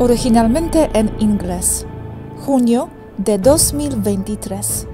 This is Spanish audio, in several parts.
Originalmente en inglés, junio de 2023.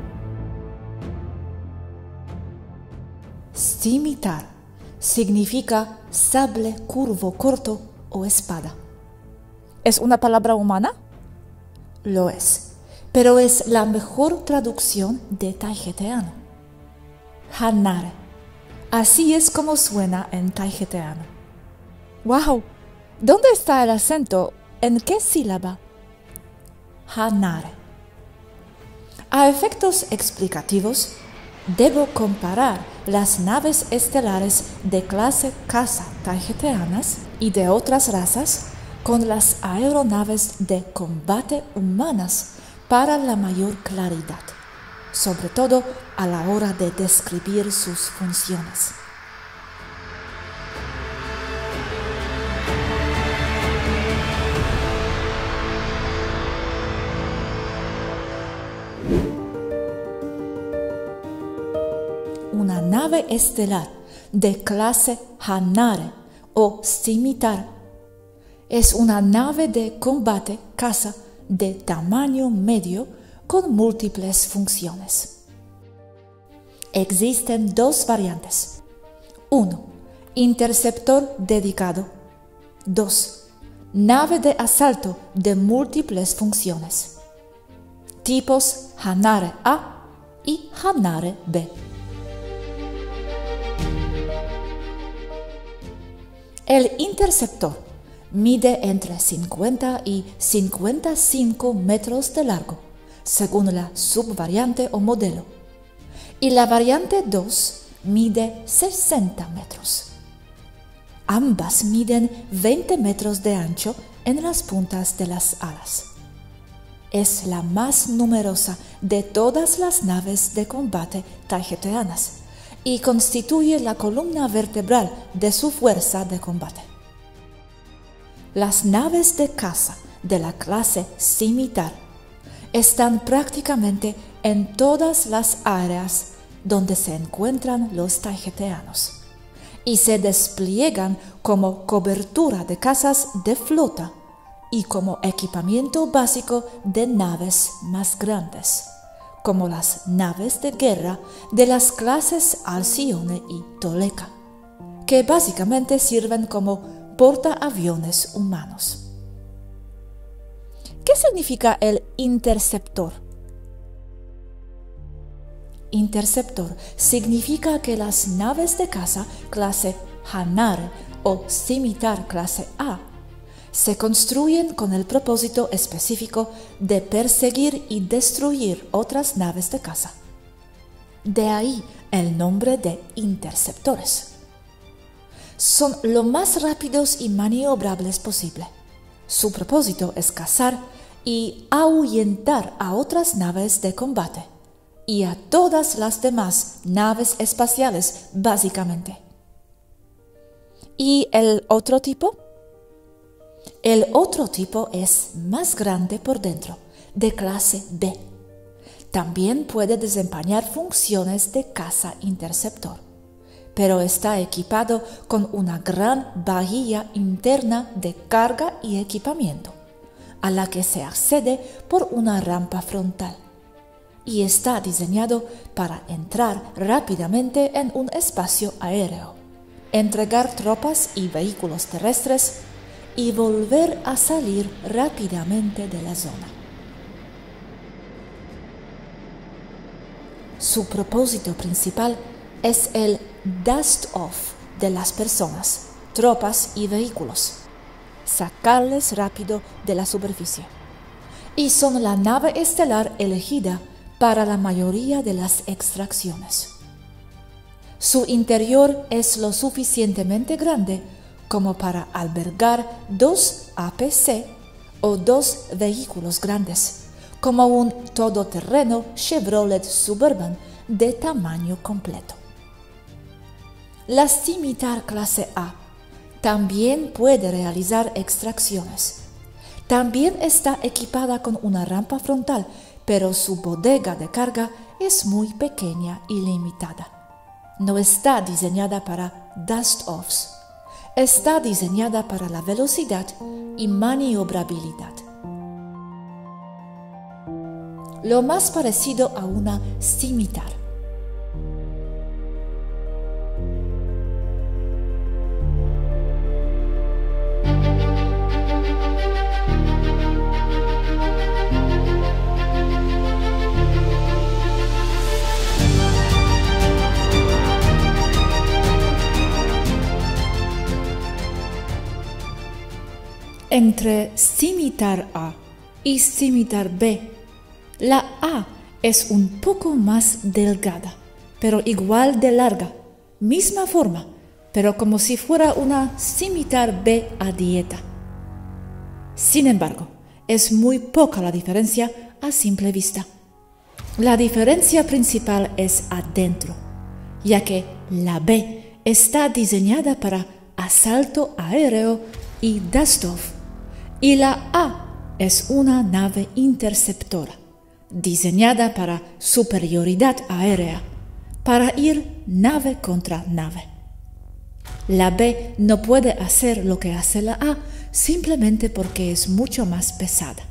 Scimitar significa sable curvo corto o espada. ¿Es una palabra humana? Lo es, pero es la mejor traducción de taijeteano. Hanare. Así es como suena en taijeteano. ¡Wow! ¿Dónde está el acento? ¿En qué sílaba? Hanare. A efectos explicativos, debo comparar las naves estelares de clase Casa taijeteanas y de otras razas con las aeronaves de combate humanas para la mayor claridad, sobre todo a la hora de describir sus funciones. Una nave estelar de clase Hanare o Scimitar es una nave de combate caza de tamaño medio con múltiples funciones. Existen dos variantes. 1. Interceptor dedicado. 2. Nave de asalto de múltiples funciones. Tipos Hanare A y Hanare B. El interceptor mide entre 50 y 55 metros de largo, según la subvariante o modelo, y la variante 2 mide 60 metros. Ambas miden 20 metros de ancho en las puntas de las alas. Es la más numerosa de todas las naves de combate taijeteanas y constituye la columna vertebral de su fuerza de combate. Las naves de caza de la clase Scimitar están prácticamente en todas las áreas donde se encuentran los taijeteanos y se despliegan como cobertura de cazas de flota y como equipamiento básico de naves más grandes, como las naves de guerra de las clases Alcione y Toleka, que básicamente sirven como portaaviones humanos. ¿Qué significa el interceptor? Interceptor significa que las naves de caza clase Hanare o Scimitar clase A se construyen con el propósito específico de perseguir y destruir otras naves de caza. De ahí el nombre de interceptores. Son lo más rápidos y maniobrables posible. Su propósito es cazar y ahuyentar a otras naves de combate y a todas las demás naves espaciales, básicamente. ¿Y el otro tipo? El otro tipo es más grande por dentro, de clase B. También puede desempeñar funciones de caza interceptor, pero está equipado con una gran bahía interna de carga y equipamiento, a la que se accede por una rampa frontal, y está diseñado para entrar rápidamente en un espacio aéreo, entregar tropas y vehículos terrestres y volver a salir rápidamente de la zona. Su propósito principal es el dust-off de las personas, tropas y vehículos, sacarles rápido de la superficie, y son la nave estelar elegida para la mayoría de las extracciones. Su interior es lo suficientemente grande como para albergar 2 APC o 2 vehículos grandes, como un todoterreno Chevrolet Suburban de tamaño completo. La Scimitar clase A también puede realizar extracciones. También está equipada con una rampa frontal, pero su bodega de carga es muy pequeña y limitada. No está diseñada para dust-offs. está diseñada para la velocidad y maniobrabilidad. Lo más parecido a una scimitar. Entre scimitar A y scimitar B, la A es un poco más delgada, pero igual de larga, misma forma, pero como si fuera una scimitar B a dieta. Sin embargo, es muy poca la diferencia a simple vista. La diferencia principal es adentro, ya que la B está diseñada para asalto aéreo y dust-off, y la A es una nave interceptora, diseñada para superioridad aérea, para ir nave contra nave. La B no puede hacer lo que hace la A simplemente porque es mucho más pesada.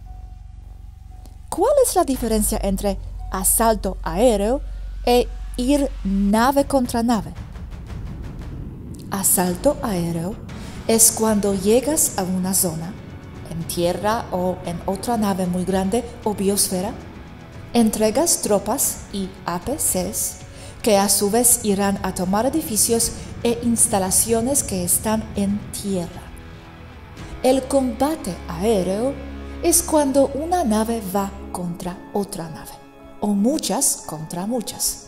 ¿Cuál es la diferencia entre asalto aéreo e ir nave contra nave? Asalto aéreo es cuando llegas a una zona, en tierra o en otra nave muy grande o biosfera, entregas tropas y APCs que a su vez irán a tomar edificios e instalaciones que están en tierra. El combate aéreo es cuando una nave va contra otra nave, o muchas contra muchas.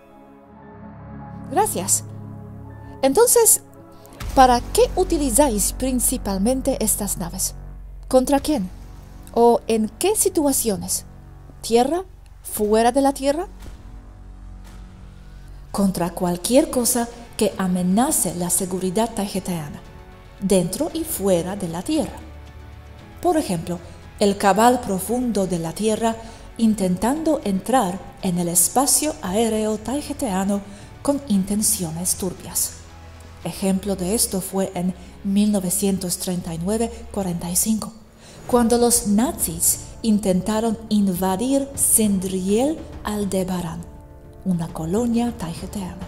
Gracias. Entonces, ¿para qué utilizáis principalmente estas naves? ¿Contra quién? ¿O en qué situaciones? ¿Tierra? ¿Fuera de la tierra? Contra cualquier cosa que amenace la seguridad tageteana, dentro y fuera de la tierra. Por ejemplo, el cabal profundo de la tierra intentando entrar en el espacio aéreo tageteano con intenciones turbias. Ejemplo de esto fue en 1939-45, cuando los nazis intentaron invadir Sindriel Aldebarán, una colonia tageteana.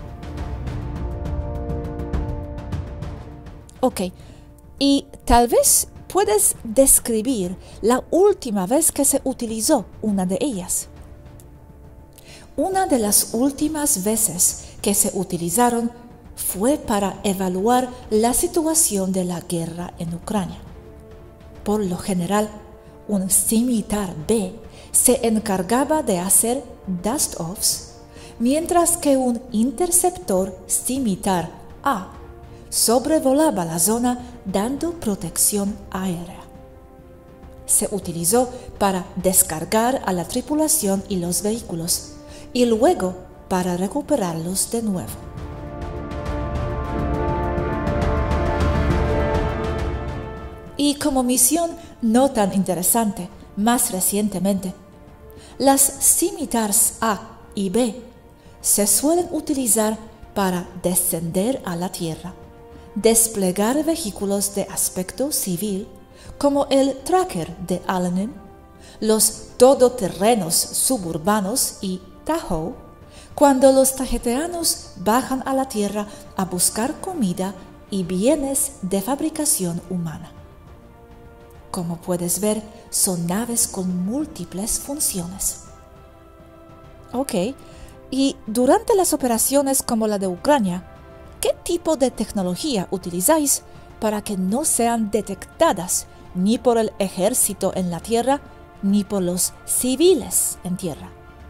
Ok, y tal vez puedes describir la última vez que se utilizó una de ellas. Una de las últimas veces que se utilizaron fue para evaluar la situación de la guerra en Ucrania. Por lo general, un scimitar B se encargaba de hacer dust-offs, mientras que un interceptor scimitar A sobrevolaba la zona dando protección aérea. Se utilizó para descargar a la tripulación y los vehículos, y luego para recuperarlos de nuevo. Y como misión no tan interesante, más recientemente, las scimitars A y B se suelen utilizar para descender a la tierra, desplegar vehículos de aspecto civil como el Tracker de Allen, los todoterrenos suburbanos y Tahoe, cuando los tageteanos bajan a la tierra a buscar comida y bienes de fabricación humana. Como puedes ver, son naves con múltiples funciones. Ok, y durante las operaciones como la de Ucrania, ¿qué tipo de tecnología utilizáis para que no sean detectadas ni por el ejército en la tierra ni por los civiles en tierra?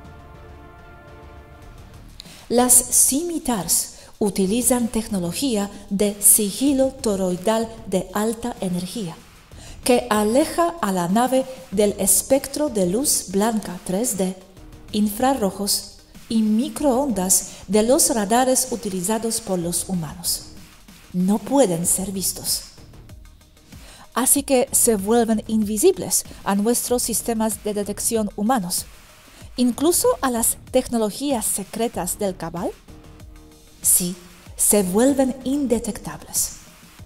Las scimitars utilizan tecnología de sigilo toroidal de alta energía, que aleja a la nave del espectro de luz blanca 3D, infrarrojos y microondas de los radares utilizados por los humanos. No pueden ser vistos. Así que se vuelven invisibles a nuestros sistemas de detección humanos, incluso a las tecnologías secretas del cabal. Sí, se vuelven indetectables.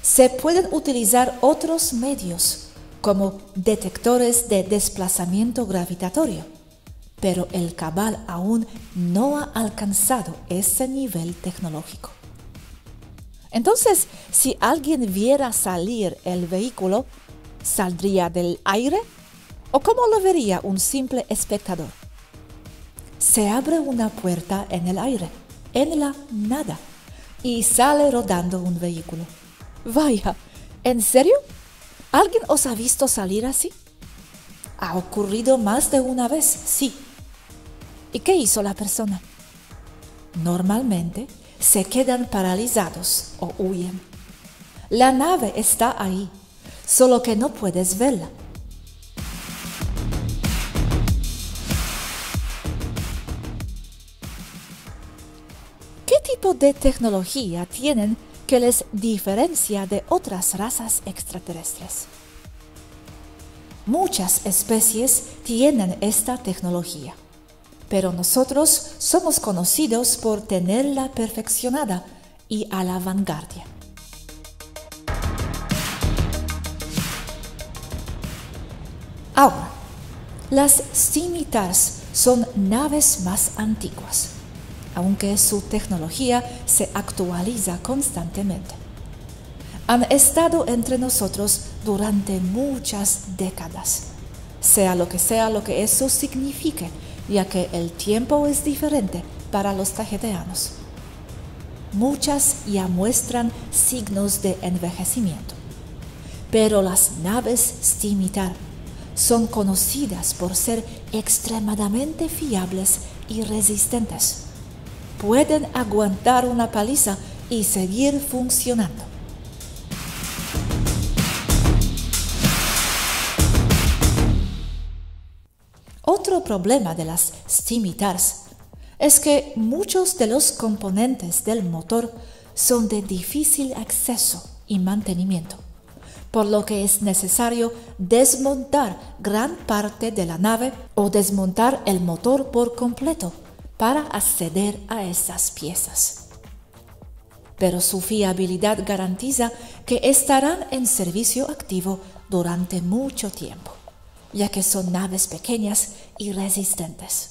Se pueden utilizar otros medios, como detectores de desplazamiento gravitatorio, pero el Cabal aún no ha alcanzado ese nivel tecnológico. Entonces, si alguien viera salir el vehículo, ¿saldría del aire? ¿O cómo lo vería un simple espectador? Se abre una puerta en el aire, en la nada, y sale rodando un vehículo. Vaya, ¿en serio? ¿Alguien os ha visto salir así? Ha ocurrido más de una vez, sí. ¿Y qué hizo la persona? Normalmente se quedan paralizados o huyen. La nave está ahí, solo que no puedes verla. ¿Qué tipo de tecnología tienen que les diferencia de otras razas extraterrestres? Muchas especies tienen esta tecnología, pero nosotros somos conocidos por tenerla perfeccionada y a la vanguardia. Ahora, las Scimitars son naves más antiguas, aunque su tecnología se actualiza constantemente. Han estado entre nosotros durante muchas décadas, sea lo que eso signifique, ya que el tiempo es diferente para los tageteanos. Muchas ya muestran signos de envejecimiento, pero las naves Scimitar son conocidas por ser extremadamente fiables y resistentes. Pueden aguantar una paliza y seguir funcionando. Otro problema de las Scimitars es que muchos de los componentes del motor son de difícil acceso y mantenimiento, por lo que es necesario desmontar gran parte de la nave o desmontar el motor por completo para acceder a esas piezas. Pero su fiabilidad garantiza que estarán en servicio activo durante mucho tiempo, ya que son naves pequeñas y resistentes.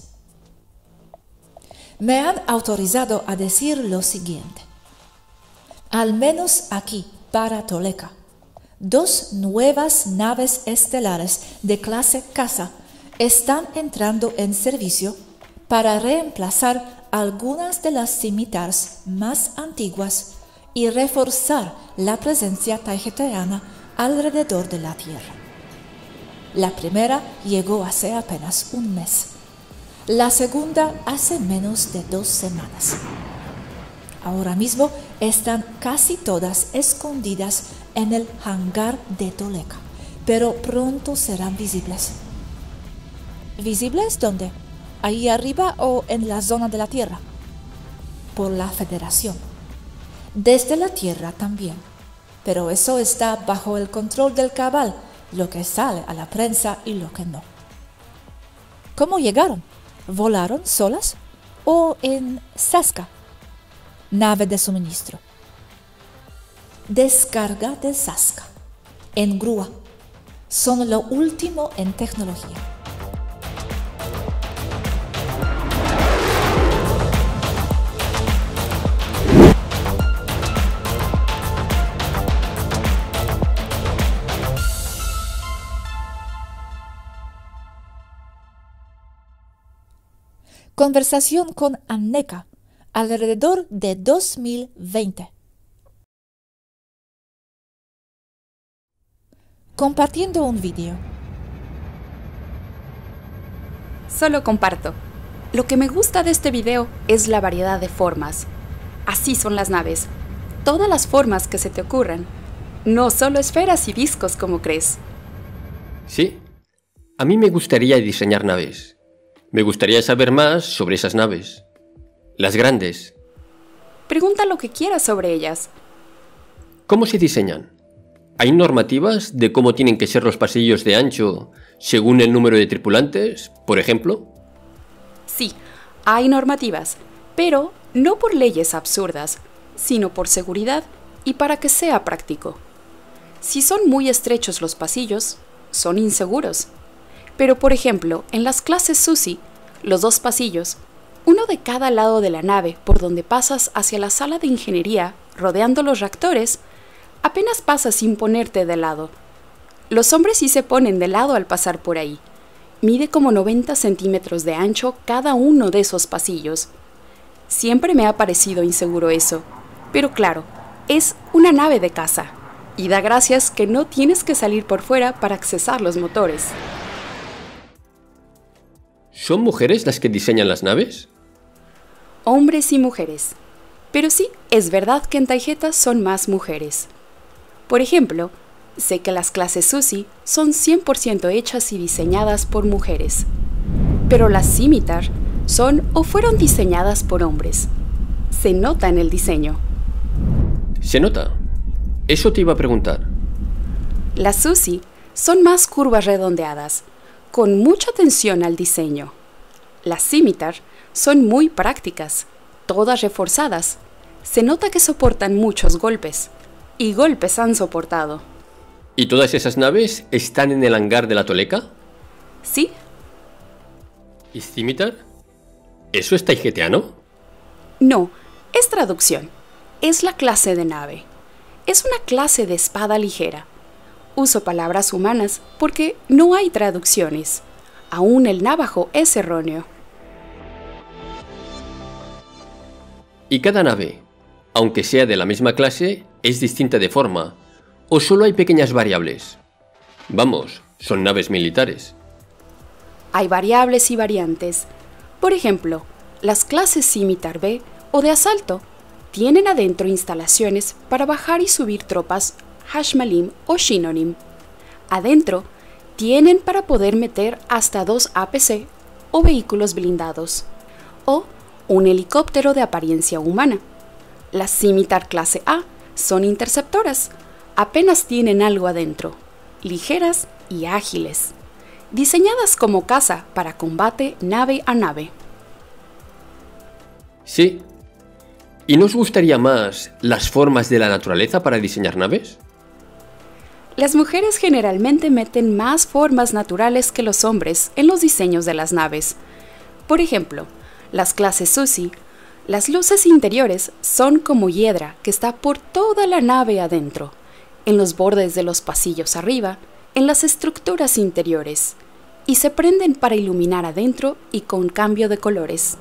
Me han autorizado a decir lo siguiente. Al menos aquí, para Toleka, 2 nuevas naves estelares de clase Casa están entrando en servicio para reemplazar algunas de las Scimitars más antiguas y reforzar la presencia tageteana alrededor de la Tierra. La primera llegó hace apenas un mes, la segunda hace menos de 2 semanas. Ahora mismo están casi todas escondidas en el hangar de Toleka, pero pronto serán visibles. ¿Visibles dónde? ¿Ahí arriba o en la zona de la Tierra? Por la Federación. Desde la Tierra también, pero eso está bajo el control del Cabal, lo que sale a la prensa y lo que no. ¿Cómo llegaron? ¿Volaron solas? ¿O en Saska, nave de suministro? Descarga de Saska, en grúa. Son lo último en tecnología. Conversación con Anneka, alrededor de 2020. Compartiendo un vídeo. Solo comparto. Lo que me gusta de este video es la variedad de formas. Así son las naves. Todas las formas que se te ocurran. No solo esferas y discos como crees. Sí, a mí me gustaría diseñar naves. Me gustaría saber más sobre esas naves. Las grandes. Pregunta lo que quieras sobre ellas. ¿Cómo se diseñan? ¿Hay normativas de cómo tienen que ser los pasillos de ancho según el número de tripulantes, por ejemplo? Sí, hay normativas, pero no por leyes absurdas, sino por seguridad y para que sea práctico. Si son muy estrechos los pasillos, son inseguros. Pero por ejemplo, en las clases SUSI, los dos pasillos, uno de cada lado de la nave por donde pasas hacia la sala de ingeniería, rodeando los reactores, apenas pasas sin ponerte de lado. Los hombres sí se ponen de lado al pasar por ahí. Mide como 90 centímetros de ancho cada uno de esos pasillos. Siempre me ha parecido inseguro eso, pero claro, es una nave de caza, y da gracias que no tienes que salir por fuera para accesar los motores. ¿Son mujeres las que diseñan las naves? Hombres y mujeres. Pero sí, es verdad que en Taijeta son más mujeres. Por ejemplo, sé que las clases SUSI son 100% hechas y diseñadas por mujeres. Pero las Scimitar son o fueron diseñadas por hombres. Se nota en el diseño. ¿Se nota? Eso te iba a preguntar. Las SUSI son más curvas redondeadas, con mucha atención al diseño. Las Scimitar son muy prácticas, todas reforzadas. Se nota que soportan muchos golpes, y golpes han soportado. ¿Y todas esas naves están en el hangar de la Toleka? ¿Sí? ¿Y Scimitar? ¿Eso es taijetiano? No, es traducción. Es la clase de nave. Es una clase de espada ligera. Uso palabras humanas porque no hay traducciones. Aún el navajo es erróneo. ¿Y cada nave, aunque sea de la misma clase, es distinta de forma? ¿O solo hay pequeñas variables? Vamos, son naves militares. Hay variables y variantes. Por ejemplo, las clases Scimitar B o de asalto tienen adentro instalaciones para bajar y subir tropas Hashmalim o Shinonim. Adentro tienen para poder meter hasta 2 APC o vehículos blindados, o un helicóptero de apariencia humana. Las Scimitar clase A son interceptoras, apenas tienen algo adentro, ligeras y ágiles, diseñadas como caza para combate nave a nave. Sí. ¿Y nos gustaría más las formas de la naturaleza para diseñar naves? Las mujeres generalmente meten más formas naturales que los hombres en los diseños de las naves. Por ejemplo, las clases SUSI, las luces interiores son como hiedra que está por toda la nave adentro, en los bordes de los pasillos arriba, en las estructuras interiores, y se prenden para iluminar adentro y con cambio de colores.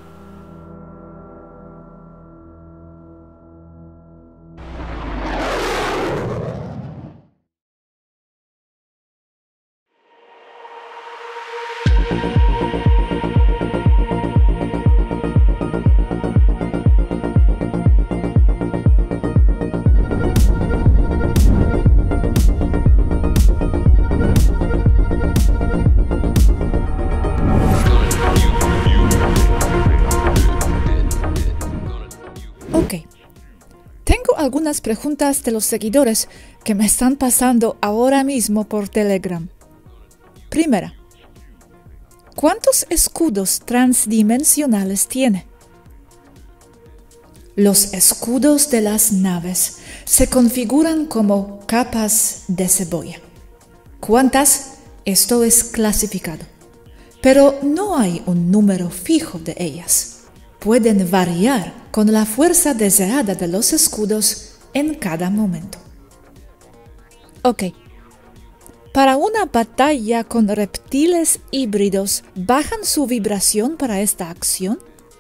Tengo algunas preguntas de los seguidores que me están pasando ahora mismo por Telegram. Primera, ¿cuántos escudos transdimensionales tiene? Los escudos de las naves se configuran como capas de cebolla. ¿Cuántas? Esto es clasificado, pero no hay un número fijo de ellas. Pueden variar con la fuerza deseada de los escudos en cada momento. Ok. Para una batalla con reptiles híbridos, ¿bajan su vibración para esta acción?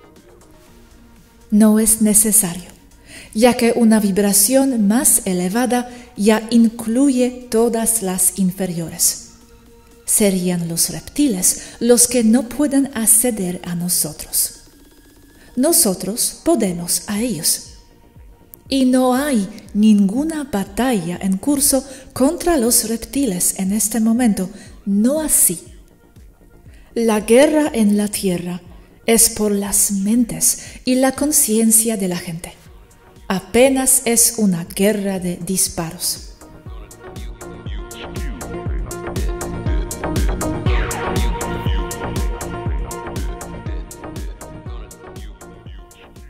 No es necesario, ya que una vibración más elevada ya incluye todas las inferiores. Serían los reptiles los que no pueden acceder a nosotros. Nosotros podemos a ellos. Y no hay ninguna batalla en curso contra los reptiles en este momento, no así. La guerra en la Tierra es por las mentes y la conciencia de la gente. Apenas es una guerra de disparos.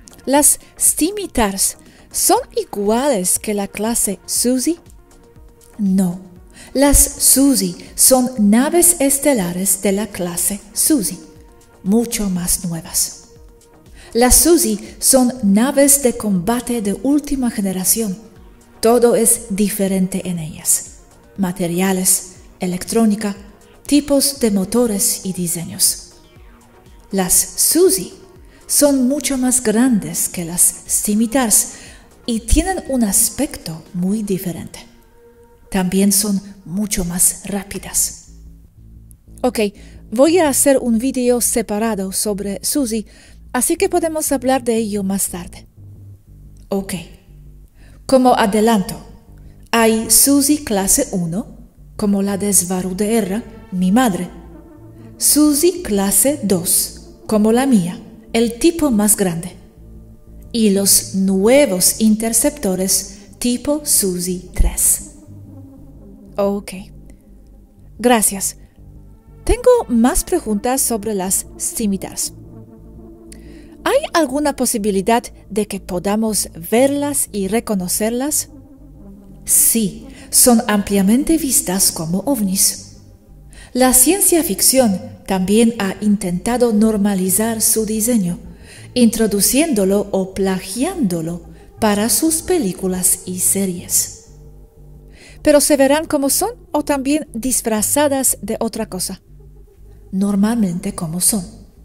Las Scimitars son iguales que la clase SUSI. No, las SUSY son naves estelares de la clase SUSY, mucho más nuevas. Las SUSY son naves de combate de última generación. Todo es diferente en ellas: materiales, electrónica, tipos de motores y diseños. Las SUSY son mucho más grandes que las Scimitars y tienen un aspecto muy diferente. También son mucho más rápidas. Ok, voy a hacer un video separado sobre SUSY, así que podemos hablar de ello más tarde. Ok, como adelanto, hay SUSY clase 1, como la de Svaru de Erra, mi madre. SUSY clase 2, como la mía, el tipo más grande. Y los nuevos interceptores tipo SUSY 3. Ok. Gracias. Tengo más preguntas sobre las Scimitars. ¿Hay alguna posibilidad de que podamos verlas y reconocerlas? Sí, son ampliamente vistas como ovnis. La ciencia ficción también ha intentado normalizar su diseño, introduciéndolo o plagiándolo para sus películas y series. ¿Pero se verán como son o también disfrazadas de otra cosa? Normalmente como son.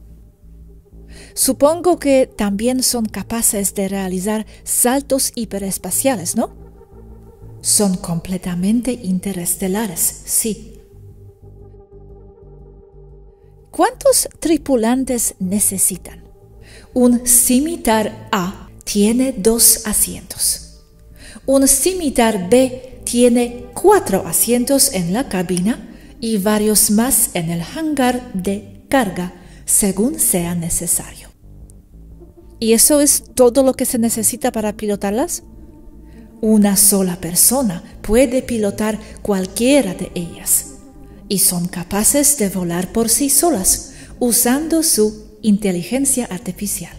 Supongo que también son capaces de realizar saltos hiperespaciales, ¿no? Son completamente interestelares, sí. ¿Cuántos tripulantes necesitan? Un Scimitar A tiene 2 asientos. Un Scimitar B tiene 4 asientos en la cabina y varios más en el hangar de carga, según sea necesario. ¿Y eso es todo lo que se necesita para pilotarlas? Una sola persona puede pilotar cualquiera de ellas, y son capaces de volar por sí solas, usando su inteligencia artificial.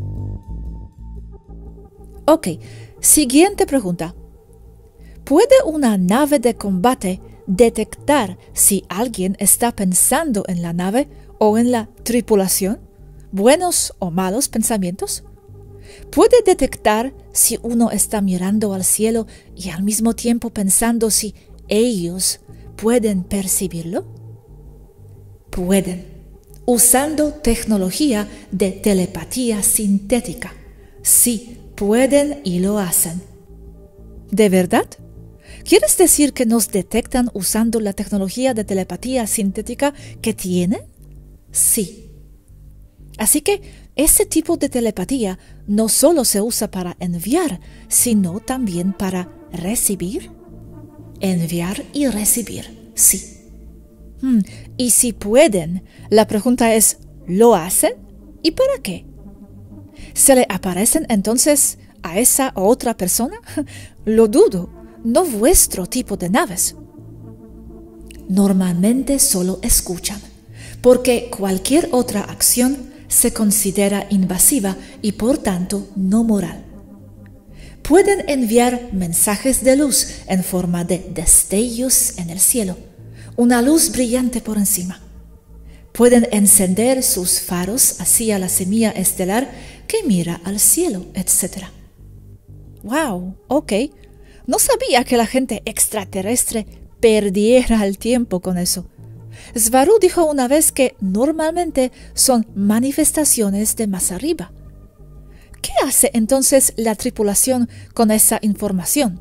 Ok, siguiente pregunta. ¿Puede una nave de combate detectar si alguien está pensando en la nave o en la tripulación? ¿Buenos o malos pensamientos? ¿Puede detectar si uno está mirando al cielo y al mismo tiempo pensando si ellos pueden percibirlo? Pueden, usando tecnología de telepatía sintética. Sí, pueden y lo hacen. ¿De verdad? ¿Quieres decir que nos detectan usando la tecnología de telepatía sintética que tienen? Sí. Así que ese tipo de telepatía no solo se usa para enviar, sino también para recibir. Enviar y recibir, sí. Y si pueden, la pregunta es, ¿lo hacen? ¿Y para qué? ¿Se le aparecen entonces a esa o otra persona? Lo dudo. No vuestro tipo de naves. Normalmente solo escuchan, porque cualquier otra acción se considera invasiva y por tanto no moral. Pueden enviar mensajes de luz en forma de destellos en el cielo, una luz brillante por encima. Pueden encender sus faros hacia la semilla estelar que mira al cielo, etc. ¡Wow! Ok. No sabía que la gente extraterrestre perdiera el tiempo con eso. Svaru dijo una vez que normalmente son manifestaciones de más arriba. ¿Qué hace entonces la tripulación con esa información?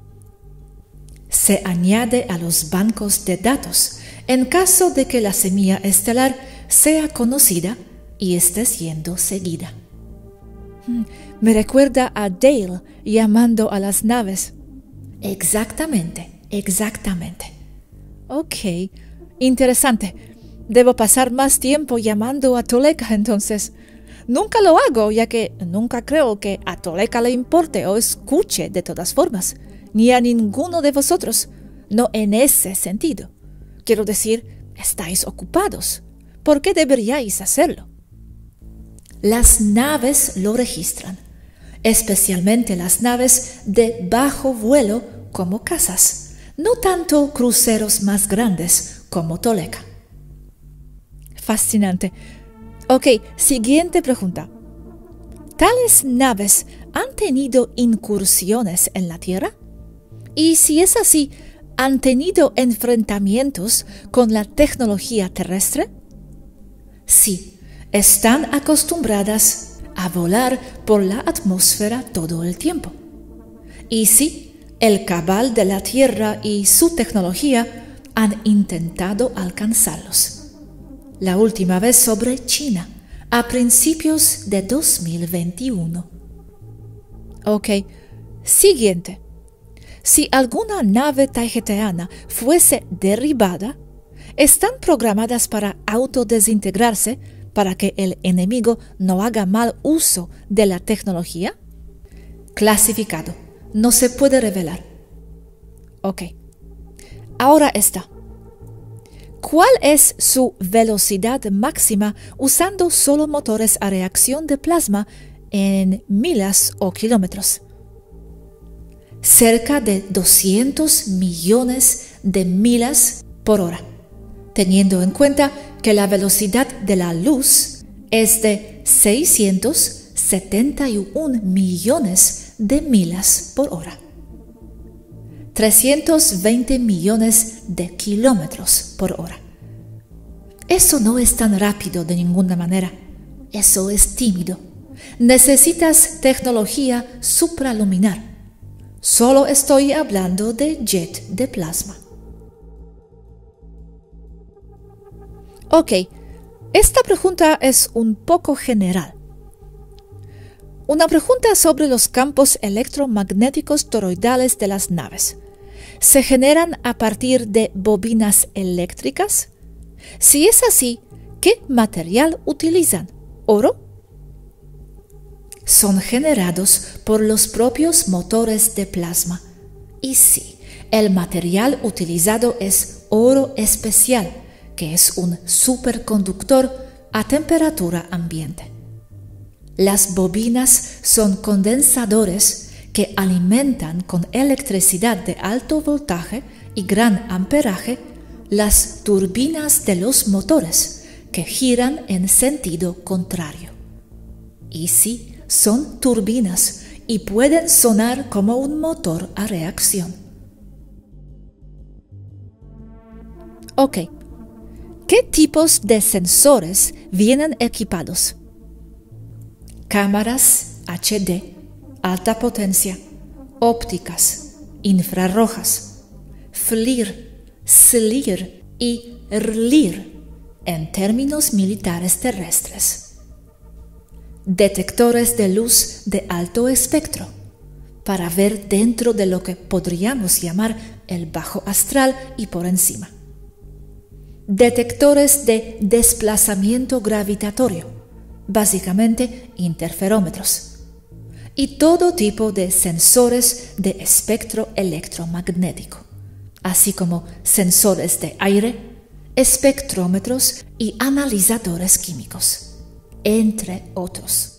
Se añade a los bancos de datos en caso de que la semilla estelar sea conocida y esté siendo seguida. Me recuerda a Dale llamando a las naves. Exactamente, exactamente. Ok, interesante. Debo pasar más tiempo llamando a Toleka entonces. Nunca lo hago, ya que nunca creo que a Toleka le importe o escuche de todas formas, ni a ninguno de vosotros. No en ese sentido. Quiero decir, estáis ocupados. ¿Por qué deberíais hacerlo? Las naves lo registran, especialmente las naves de bajo vuelo como casas, no tanto cruceros más grandes como Toleka. Fascinante. Ok, siguiente pregunta. ¿Tales naves han tenido incursiones en la Tierra? Y si es así, ¿han tenido enfrentamientos con la tecnología terrestre? Sí, están acostumbradas a volar por la atmósfera todo el tiempo. Y sí, el cabal de la Tierra y su tecnología han intentado alcanzarlos. La última vez sobre China, a principios de 2021. Ok, siguiente. Si alguna nave taijeteana fuese derribada, ¿están programadas para autodesintegrarse para que el enemigo no haga mal uso de la tecnología? Clasificado. No se puede revelar. Ok. Ahora está. ¿Cuál es su velocidad máxima usando solo motores a reacción de plasma en millas o kilómetros? Cerca de 200 millones de millas por hora, teniendo en cuenta que la velocidad de la luz es de 671 millones de millas por hora. 320 millones de kilómetros por hora. Eso no es tan rápido de ninguna manera. Eso es tímido. Necesitas tecnología supraluminar. Solo estoy hablando de jet de plasma. Ok, esta pregunta es un poco general. Una pregunta sobre los campos electromagnéticos toroidales de las naves. ¿Se generan a partir de bobinas eléctricas? Si es así, ¿qué material utilizan? ¿Oro? Son generados por los propios motores de plasma. Y sí, el material utilizado es oro especial, que es un superconductor a temperatura ambiente. Las bobinas son condensadores que alimentan con electricidad de alto voltaje y gran amperaje las turbinas de los motores que giran en sentido contrario. Y sí, son turbinas y pueden sonar como un motor a reacción. Ok, ¿qué tipos de sensores vienen equipados? Cámaras HD, alta potencia, ópticas, infrarrojas, FLIR, SLIR y RLIR en términos militares terrestres. Detectores de luz de alto espectro para ver dentro de lo que podríamos llamar el bajo astral y por encima. Detectores de desplazamiento gravitatorio, básicamente interferómetros. Y todo tipo de sensores de espectro electromagnético, así como sensores de aire, espectrómetros y analizadores químicos, entre otros.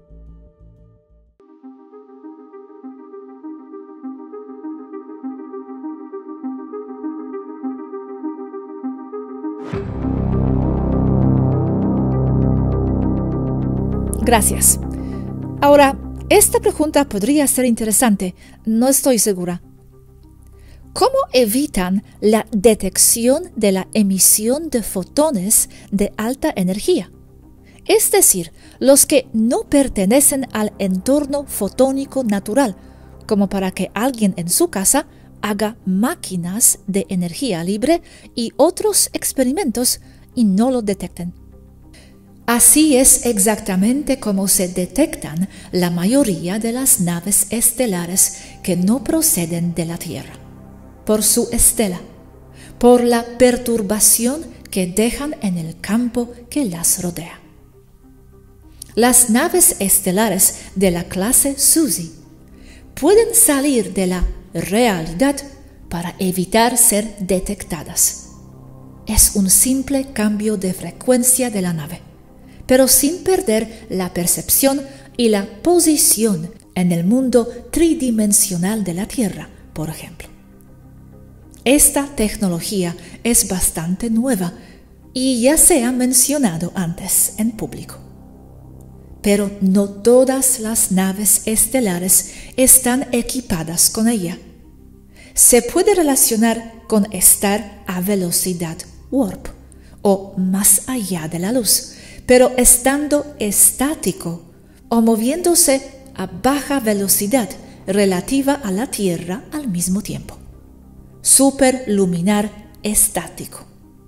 Gracias. Ahora, esta pregunta podría ser interesante, no estoy segura. ¿Cómo evitan la detección de la emisión de fotones de alta energía? Es decir, los que no pertenecen al entorno fotónico natural, como para que alguien en su casa haga máquinas de energía libre y otros experimentos y no lo detecten. Así es exactamente como se detectan la mayoría de las naves estelares que no proceden de la Tierra, por su estela, por la perturbación que dejan en el campo que las rodea. Las naves estelares de la clase SUSY pueden salir de la realidad para evitar ser detectadas. Es un simple cambio de frecuencia de la nave, pero sin perder la percepción y la posición en el mundo tridimensional de la Tierra, por ejemplo. Esta tecnología es bastante nueva y ya se ha mencionado antes en público. Pero no todas las naves estelares están equipadas con ella. Se puede relacionar con estar a velocidad warp o más allá de la luz, pero estando estático o moviéndose a baja velocidad relativa a la Tierra al mismo tiempo. Superluminar estático.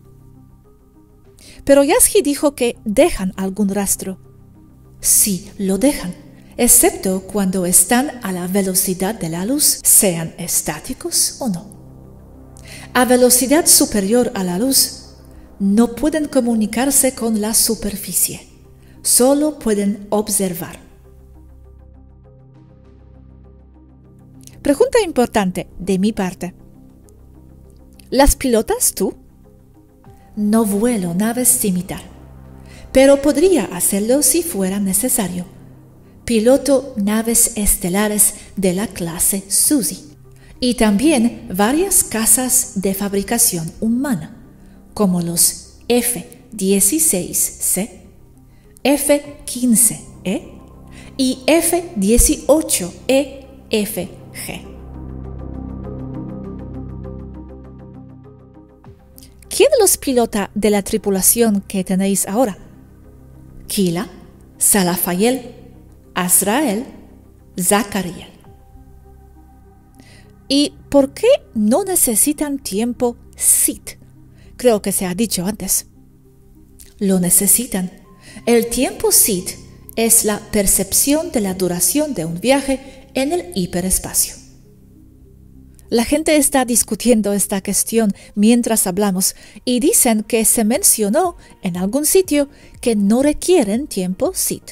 Pero Yasky dijo que dejan algún rastro. Sí, lo dejan, excepto cuando están a la velocidad de la luz, sean estáticos o no. A velocidad superior a la luz, no pueden comunicarse con la superficie, solo pueden observar. Pregunta importante de mi parte. ¿Las pilotas tú? No vuelo naves scimitar, pero podría hacerlo si fuera necesario. Piloto naves estelares de la clase Suzy y también varias casas de fabricación humana, como los F-16C, F-15E y F-18EFG. ¿Quién los pilota de la tripulación que tenéis ahora? Kila, Salafael, Azrael, Zacariel. ¿Y por qué no necesitan tiempo SIT? Creo que se ha dicho antes. Lo necesitan. El tiempo SIT es la percepción de la duración de un viaje en el hiperespacio. La gente está discutiendo esta cuestión mientras hablamos y dicen que se mencionó en algún sitio que no requieren tiempo SIT.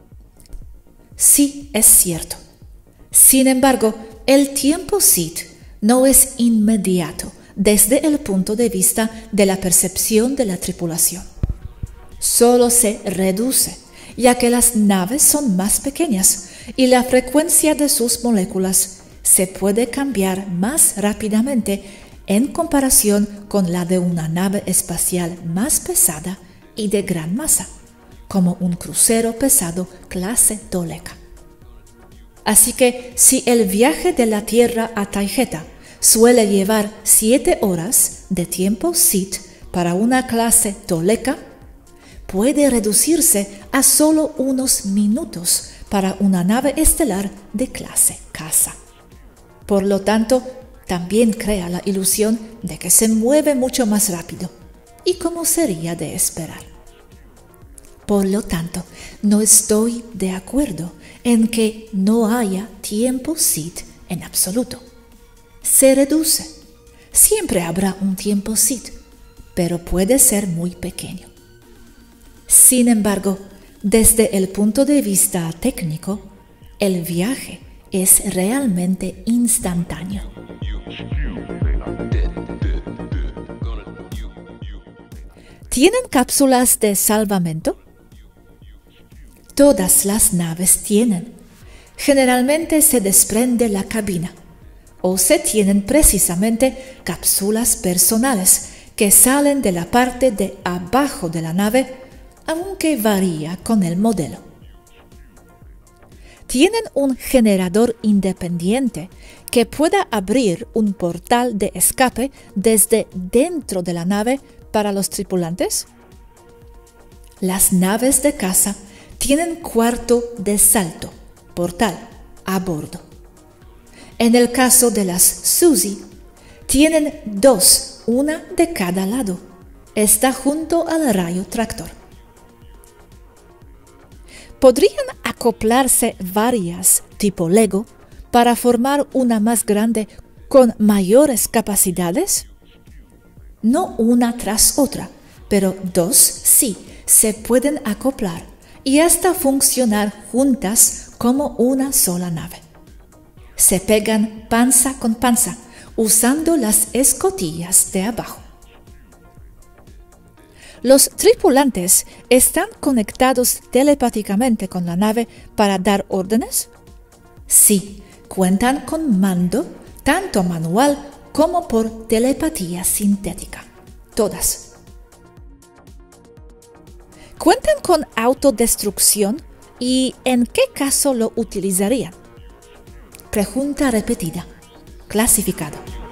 Sí, es cierto. Sin embargo, el tiempo SIT no es inmediato desde el punto de vista de la percepción de la tripulación. Solo se reduce, ya que las naves son más pequeñas y la frecuencia de sus moléculas se puede cambiar más rápidamente en comparación con la de una nave espacial más pesada y de gran masa, como un crucero pesado clase Toleka. Así que si el viaje de la Tierra a Taygeta suele llevar 7 horas de tiempo SIT para una clase Toleka, puede reducirse a solo unos minutos para una nave estelar de clase Casa. Por lo tanto, también crea la ilusión de que se mueve mucho más rápido, y como sería de esperar. Por lo tanto, no estoy de acuerdo en que no haya tiempo SIT en absoluto. Se reduce. Siempre habrá un tiempo SIT, pero puede ser muy pequeño. Sin embargo, desde el punto de vista técnico, el viaje es realmente instantáneo. ¿Tienen cápsulas de salvamento? Todas las naves tienen. Generalmente se desprende la cabina o se tienen precisamente cápsulas personales que salen de la parte de abajo de la nave, aunque varía con el modelo. Tienen un generador independiente que pueda abrir un portal de escape desde dentro de la nave para los tripulantes. Las naves de caza tienen cuarto de salto, portal, a bordo. En el caso de las Suzy, tienen 2, una de cada lado. Está junto al rayo tractor. ¿Podrían acoplarse varias, tipo Lego, para formar una más grande con mayores capacidades? No una tras otra, pero 2 sí se pueden acoplar y hasta funcionar juntas como una sola nave. Se pegan panza con panza, usando las escotillas de abajo. ¿Los tripulantes están conectados telepáticamente con la nave para dar órdenes? Sí, cuentan con mando, tanto manual como por telepatía sintética. Todas. ¿Cuentan con autodestrucción y en qué caso lo utilizarían? Pregunta repetida. Clasificado.